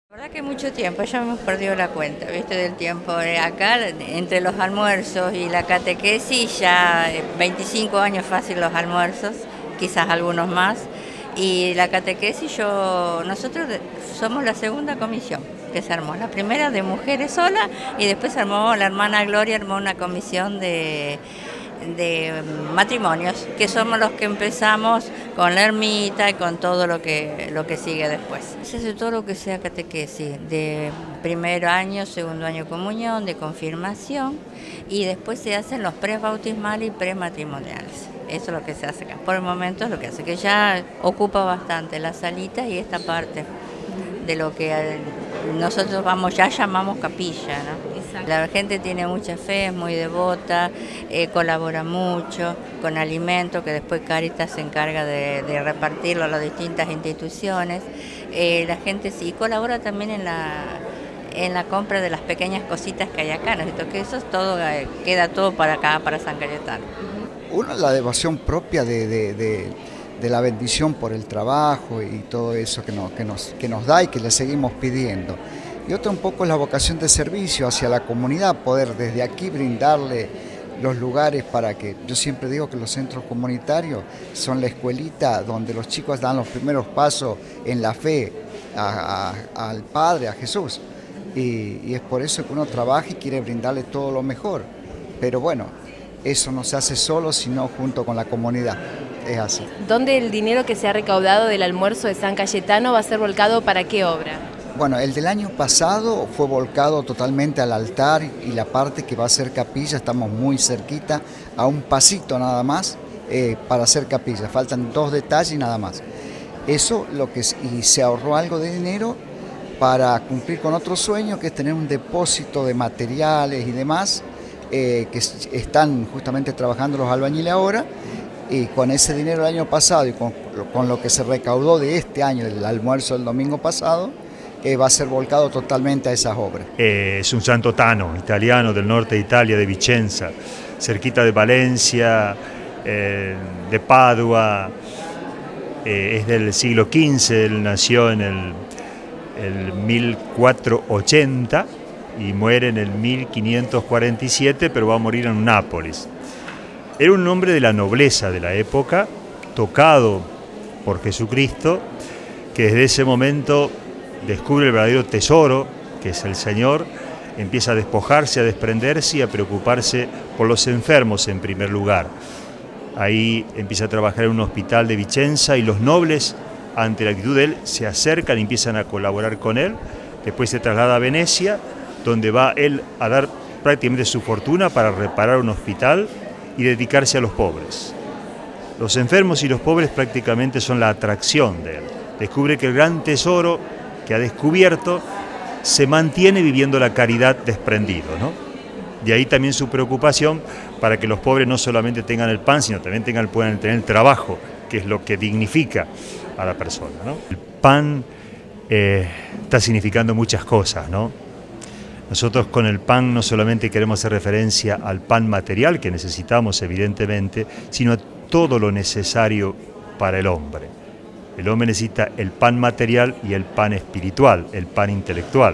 La verdad que mucho tiempo, ya hemos perdido la cuenta, ¿viste? Del tiempo. Acá, entre los almuerzos y la catequesis, ya 25 años fácil los almuerzos, quizás algunos más. Y la catequesis, nosotros somos la segunda comisión que se armó. La primera de mujeres sola y después se armó, la hermana Gloria armó una comisión de matrimonios, que somos los que empezamos con la ermita y con todo lo que sigue después. Se hace todo lo que sea catequesis, de primer año, segundo año comunión, de confirmación, y después se hacen los prebautismales y prematrimoniales. Eso es lo que se hace acá. Por el momento es lo que hace, que ya ocupa bastante la salita y esta parte de lo que nosotros ya llamamos capilla, ¿no? Exacto. La gente tiene mucha fe, es muy devota, colabora mucho con alimentos que después Cáritas se encarga de repartirlo a las distintas instituciones. La gente sí colabora también en la compra de las pequeñas cositas que hay acá, ¿no? Que eso es todo, queda todo para acá, para San Cayetano. Uno, la devoción propia de la bendición por el trabajo y todo eso que nos da y que le seguimos pidiendo. Y otro un poco es la vocación de servicio hacia la comunidad, poder desde aquí brindarle los lugares para que, yo siempre digo que los centros comunitarios son la escuelita donde los chicos dan los primeros pasos en la fe al Padre, a Jesús. Y es por eso que uno trabaja y quiere brindarle todo lo mejor. Pero bueno, eso no se hace solo, sino junto con la comunidad. Es así. ¿Dónde el dinero que se ha recaudado del almuerzo de San Cayetano va a ser volcado para qué obra? Bueno, el del año pasado fue volcado totalmente al altar y la parte que va a ser capilla, estamos muy cerquita, a un pasito nada más para hacer capilla. Faltan 2 detalles y nada más. Eso y se ahorró algo de dinero para cumplir con otro sueño, que es tener un depósito de materiales y demás, que están justamente trabajando los albañiles ahora, y con ese dinero del año pasado y con lo que se recaudó de este año, el almuerzo del domingo pasado, va a ser volcado totalmente a esas obras. Es un santo tano, italiano del norte de Italia, de Vicenza, cerquita de Valencia, de Padua, es del siglo XV, él nació en el 1480 y muere en el 1547, pero va a morir en Nápoles. Era un hombre de la nobleza de la época, tocado por Jesucristo, que desde ese momento descubre el verdadero tesoro, que es el Señor, empieza a despojarse, a desprenderse y a preocuparse por los enfermos en primer lugar. Ahí empieza a trabajar en un hospital de Vicenza y los nobles, ante la actitud de él, se acercan y empiezan a colaborar con él. Después se traslada a Venecia, donde va él a dar prácticamente su fortuna para reparar un hospital y dedicarse a los pobres. Los enfermos y los pobres prácticamente son la atracción de él. Descubre que el gran tesoro que ha descubierto se mantiene viviendo la caridad desprendido, ¿no? De ahí también su preocupación para que los pobres no solamente tengan el pan, sino también puedan tener el trabajo, que es lo que dignifica a la persona, ¿no? El pan está significando muchas cosas, ¿no? Nosotros con el pan no solamente queremos hacer referencia al pan material que necesitamos evidentemente, sino a todo lo necesario para el hombre. El hombre necesita el pan material y el pan espiritual, el pan intelectual.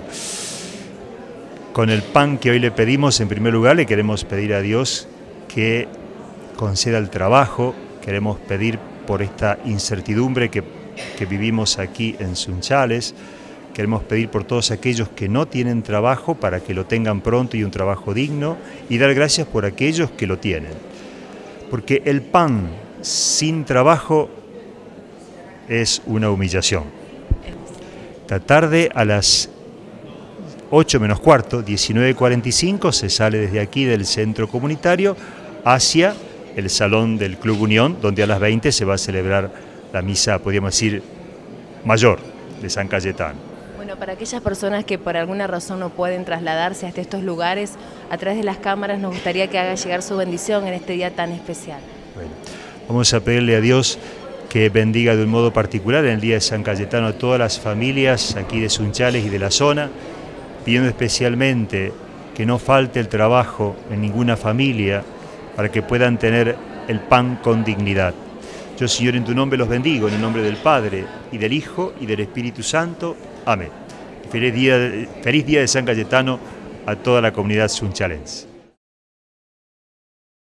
Con el pan que hoy le pedimos, en primer lugar, le queremos pedir a Dios que conceda el trabajo, queremos pedir por esta incertidumbre que vivimos aquí en Sunchales, queremos pedir por todos aquellos que no tienen trabajo para que lo tengan pronto y un trabajo digno, y dar gracias por aquellos que lo tienen. Porque el pan sin trabajo es una humillación. Esta tarde a las 8 menos cuarto, 19:45, se sale desde aquí del centro comunitario hacia el salón del Club Unión, donde a las 20 se va a celebrar la misa, podríamos decir, mayor de San Cayetano. Bueno, para aquellas personas que por alguna razón no pueden trasladarse hasta estos lugares, a través de las cámaras nos gustaría que haga llegar su bendición en este día tan especial. Bueno, vamos a pedirle a Dios que bendiga de un modo particular en el día de San Cayetano a todas las familias aquí de Sunchales y de la zona, pidiendo especialmente que no falte el trabajo en ninguna familia para que puedan tener el pan con dignidad. Yo, Señor, en tu nombre los bendigo, en el nombre del Padre, y del Hijo, y del Espíritu Santo. Amén. feliz día de San Cayetano a toda la comunidad sunchalense.